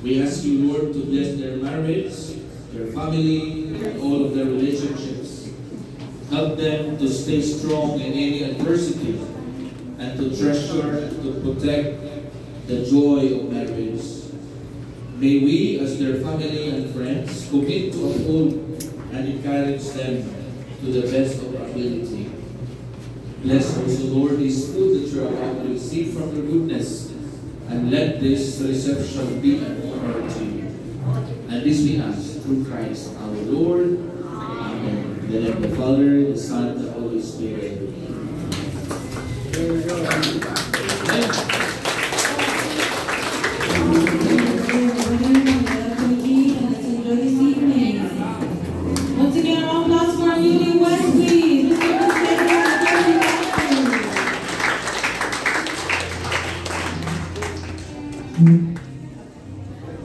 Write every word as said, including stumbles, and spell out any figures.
We ask you, Lord, to bless their marriage, their family, and all of their relationships. Help them to stay strong in any adversity and to treasure and to protect the joy of marriage. May we, as their family and friends, commit to uphold and encourage them to the best of our ability. Bless also, Lord, this food that you are about to receive from your goodness, and let this reception be an honor to you. And this we ask through Christ our Lord. Amen. In the name of the Father, the Son, and the Holy Spirit. There we go. Amen.